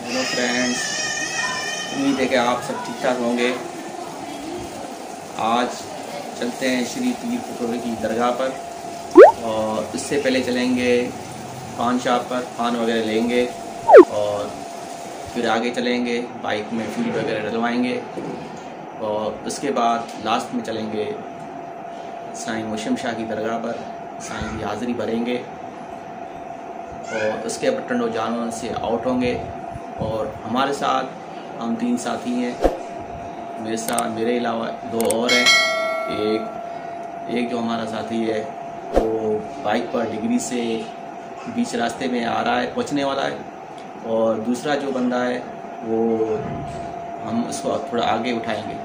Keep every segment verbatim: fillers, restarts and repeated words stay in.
Hello friends, उम्मीद है कि आप सब ठीक ठाक होंगे। आज चलते हैं श्री पीर पटोरी की दरगाह पर, और इससे पहले चलेंगे पान शॉप पर, पान वगैरह लेंगे और फिर आगे चलेंगे, बाइक में फ्यूल वगैरह डलवाएंगे और उसके बाद लास्ट में चलेंगे साईं मुशम शाह की दरगाह पर, साईं की हाज़िरी भरेंगे और उसके बटन जानवर से आउट होंगे। और हमारे साथ हम तीन साथी हैं, मेरे साथ मेरे अलावा दो और हैं। एक एक जो हमारा साथी है वो बाइक पर डिग्री से बीच रास्ते में आ रहा है, पहुंचने वाला है, और दूसरा जो बंदा है वो हम उसको थोड़ा आगे उठाएंगे।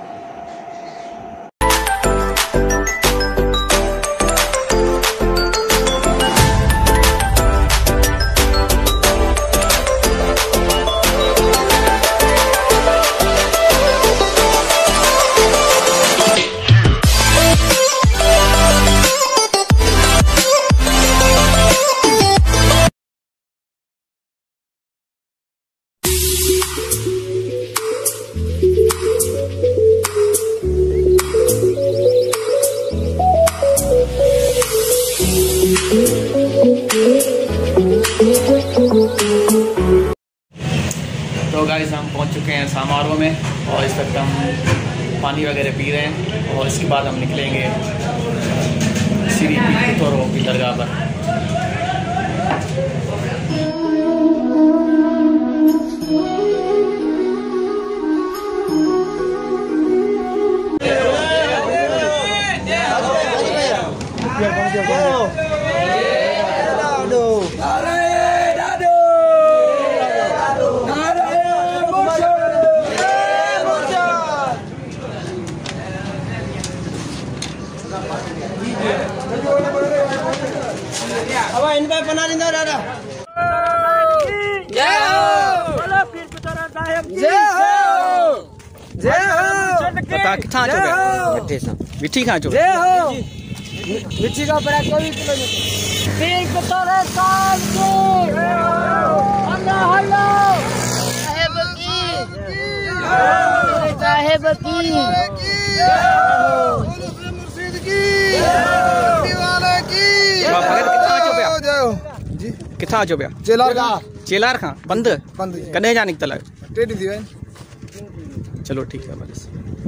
तो गाइस हम पहुंच चुके हैं समारोह में और इस वक्त हम पानी वगैरह पी रहे हैं और इसके बाद हम निकलेंगे श्री पीर पटोरी की दरगाह पर। अब इन पे बना देना दादा। जय हो बोलो पीर पटोरी साहिब की जय हो, जय हो। बता किथा जो गया मिठी सा मिठी कहां जो जय हो। मिठी का बड़ा कोई किलोमीटर पीर पटोरी साहिब की जय हो। अल्लाह अल्लाह साहिब की जय हो, साहिब की जय हो, मुर्शिद की जय हो, दीवाने की जय हो। जी किथा जो बया चेलार खां चेलार खां बंद बंद कने जा निकतल टेडी थी वैन। चलो ठीक है बस।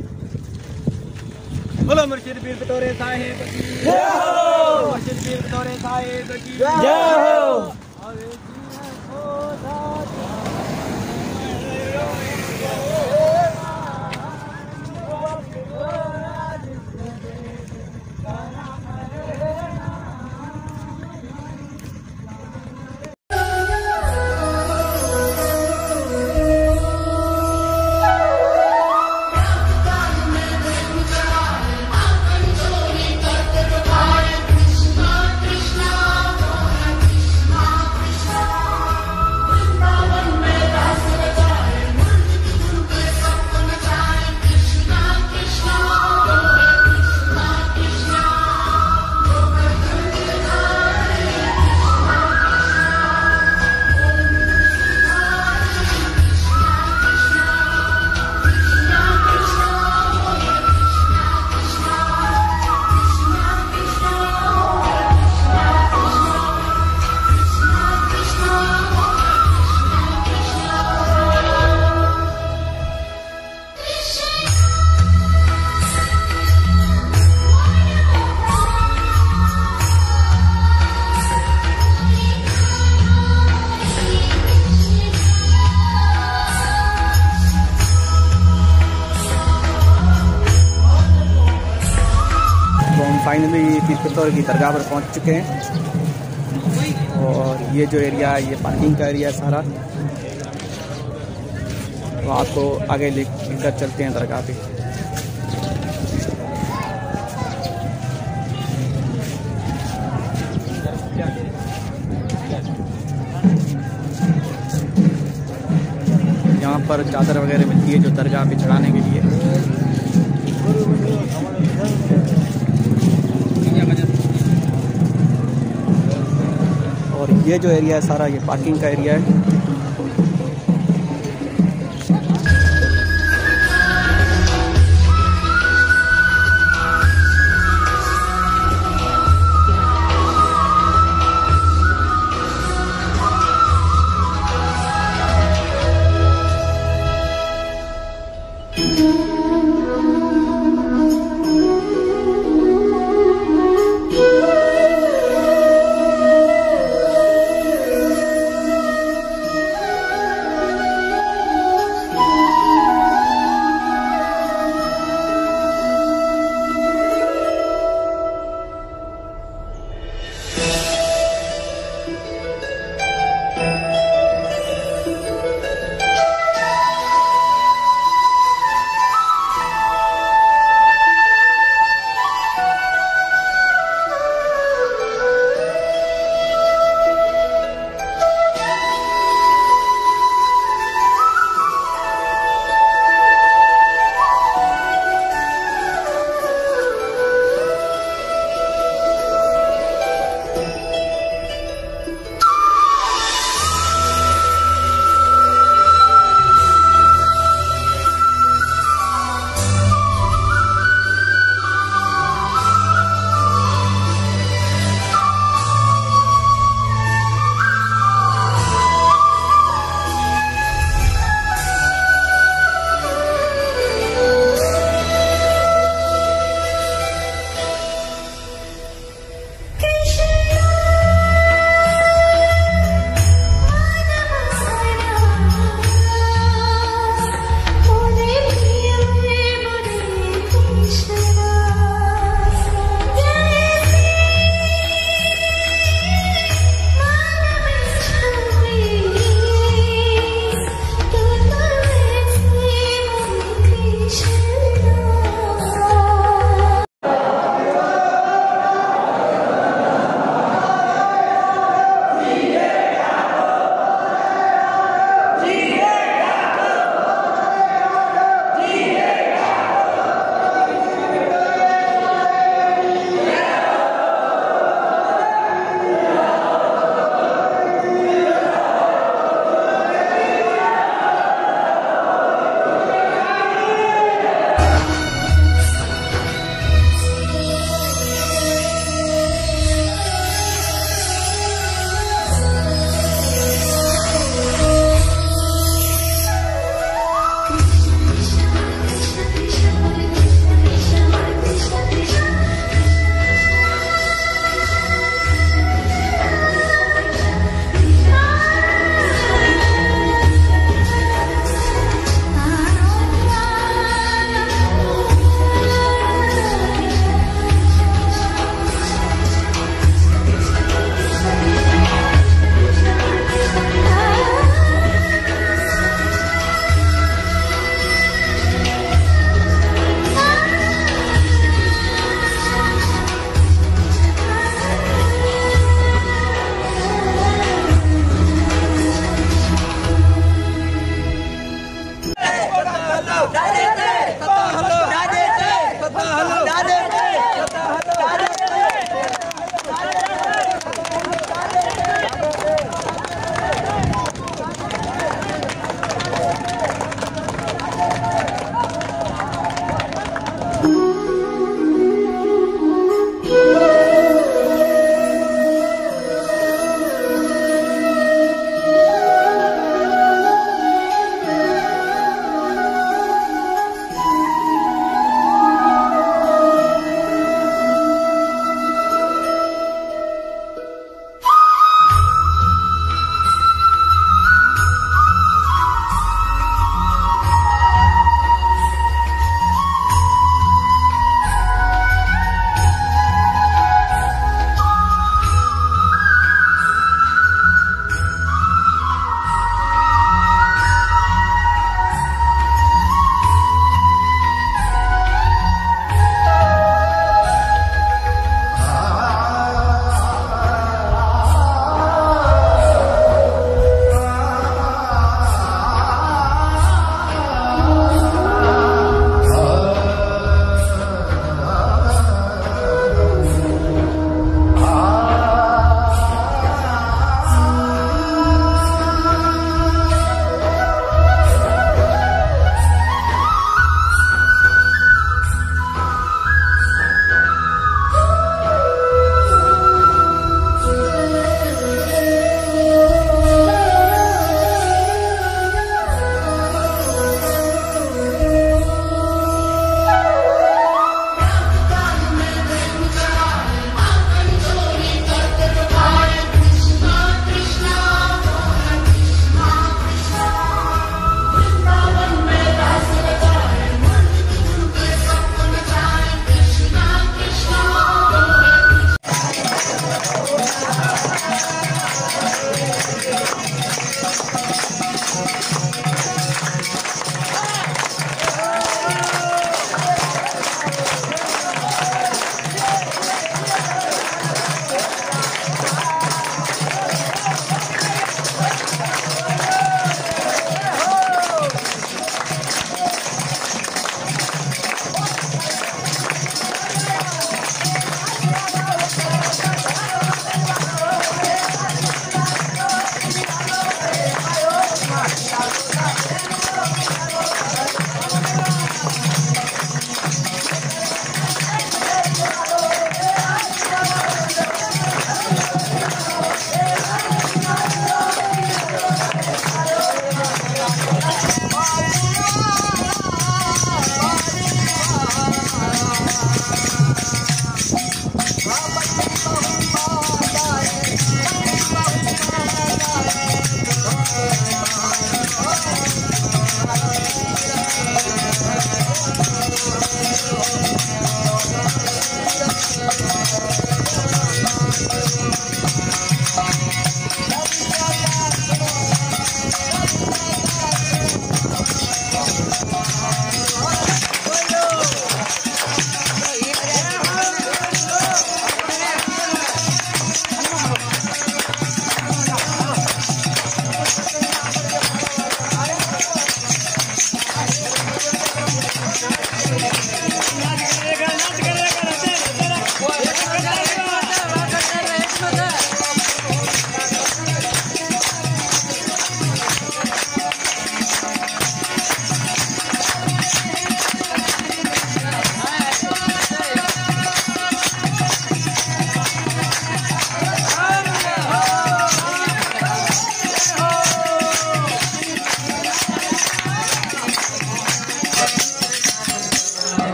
बोलो मुर्शिद पीर पटोरी साहिब की जय हो, मुर्शिद पीर पटोरी साहिब की जय हो। फाइनली पीर पटोरी की दरगाह पर पहुंच चुके हैं और ये जो एरिया है ये पार्किंग का एरिया है सारा। तो आपको आगे लेकर चलते हैं दरगाह पे। यहाँ पर चादर वगैरह मिलती है जो दरगाह पे चढ़ाने के लिए। और ये जो एरिया है सारा ये पार्किंग का एरिया है।